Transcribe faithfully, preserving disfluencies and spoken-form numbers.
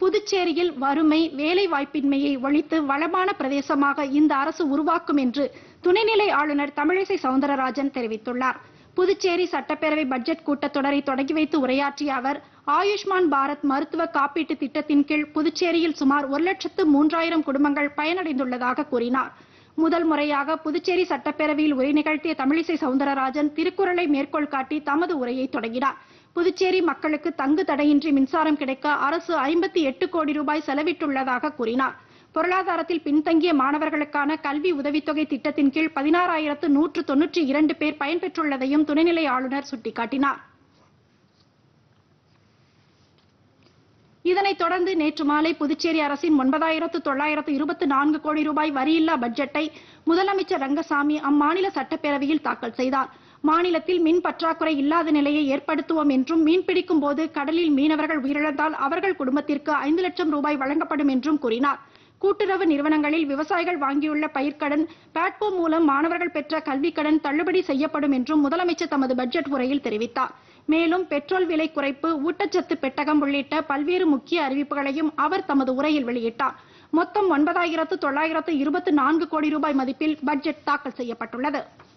புதுச்சேரியில் வறுமை, வேலை வாய்ப்பின்மையை ஒழித்து வளமான பிரதேசமாக இந்த அரசு உருவாக்கும் என்று துணைநிலை ஆளுநர் தமிழிசை சவுந்தரராஜன் தெரிவித்துள்ளார். புதுச்சேரி சட்டப்பேரவை பட்ஜெட் கூட்டத்தொடரை தொடங்கி வைத்து உரையாற்றிய அவர், ஆயுஷ்மான் பாரத் மருத்துவ காப்பீட்டு திட்டத்தின் கீழ் புதுச்சேரியில் சுமார் ஒரு லட்சத்து மூன்றாயிரம் குடும்பங்கள் பயனடைந்துள்ளதாக கூறினார். முதல் முறையாக புதுச்சேரி சட்டப்பேரவையில் உரை நிகழ்த்திய தமிழிசை சவுந்தரராஜன் திருக்குறளை மேற்கோள் காட்டி தமது உரையை தொடங்கினார். புதுச்சேரி மக்களுக்கு தங்கு தடையின்றி மின்சாரம் கிடைக்க அரசு ஐம்பத்தி எட்டு கோடி ரூபாய் செலவிட்டுள்ளதாக கூறினார். பொருளாதாரத்தில் பின்தங்கிய மாணவர்களுக்கான கல்வி உதவித்தொகை திட்டத்தின் கீழ் பதினாறாயிரத்து நூற்று தொன்னூற்றி இரண்டு பேர் பயன்பெற்றுள்ளதையும் துணைநிலை ஆளுநர் சுட்டிக்காட்டினார். இதனைத் தொடர்ந்து நேற்று மாலை புதுச்சேரி அரசின் ஒன்பதாயிரத்து தொள்ளாயிரத்து இருபத்தி நான்கு கோடி ரூபாய் வரியில்லா பட்ஜெட்டை முதலமைச்சர் ரங்கசாமி அம்மாநில சட்டப்பேரவையில் தாக்கல் செய்தார். மாநிலத்தில் மின் பற்றாக்குறை இல்லாத நிலையை ஏற்படுத்துவோம் என்றும், மீன்பிடிக்கும் போது கடலில் மீனவர்கள் உயிரிழந்தால் அவர்கள் குடும்பத்திற்கு ஐந்து லட்சம் ரூபாய் வழங்கப்படும் என்றும் கூறினார். கூட்டுறவு நிறுவனங்களில் விவசாயிகள் வாங்கியுள்ள பயிர்க்கடன், பேட்போ மூலம் மாணவர்கள் பெற்ற கல்விக்கடன் தள்ளுபடி செய்யப்படும் என்றும் முதலமைச்சர் தமது பட்ஜெட் உரையில் தெரிவித்தார். மேலும் பெட்ரோல் விலை குறைப்பு, ஊட்டச்சத்து பெட்டகம் உள்ளிட்ட பல்வேறு முக்கிய அறிவிப்புகளையும் அவர் தமது உரையில் வெளியிட்டார். மொத்தம் ஒன்பதாயிரத்து தொள்ளாயிரத்து இருபத்தி நான்கு கோடி ரூபாய் மதிப்பில் பட்ஜெட் தாக்கல் செய்யப்பட்டுள்ளது.